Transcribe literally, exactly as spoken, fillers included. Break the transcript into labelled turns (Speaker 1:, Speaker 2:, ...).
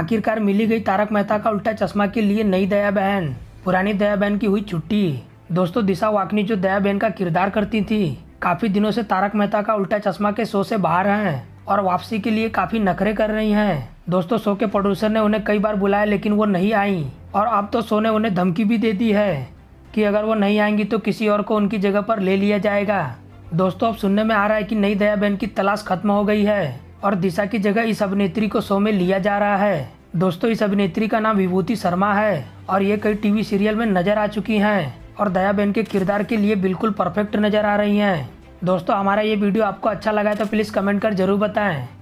Speaker 1: आखिरकार मिली गई तारक मेहता का उल्टा चश्मा के लिए नई दया बहन। पुरानी दया बहन की हुई छुट्टी। दोस्तों दिशा वाकनी जो दया बहन का किरदार करती थी, काफी दिनों से तारक मेहता का उल्टा चश्मा के शो से बाहर हैं और वापसी के लिए काफी नखरे कर रही हैं। दोस्तों शो के प्रोड्यूसर ने उन्हें कई बार बुलाया लेकिन वो नहीं आई और अब तो शो ने उन्हें धमकी भी दे दी है कि अगर वो नहीं आएंगी तो किसी और को उनकी जगह पर ले लिया जाएगा। दोस्तों अब सुनने में आ रहा है कि नई दया बहन की तलाश खत्म हो गई है और दिशा की जगह इस अभिनेत्री को शो में लिया जा रहा है। दोस्तों इस अभिनेत्री का नाम विभूति शर्मा है और ये कई टीवी सीरियल में नजर आ चुकी हैं और दया बहन के किरदार के लिए बिल्कुल परफेक्ट नजर आ रही हैं। दोस्तों हमारा ये वीडियो आपको अच्छा लगा है तो प्लीज़ कमेंट कर जरूर बताएं।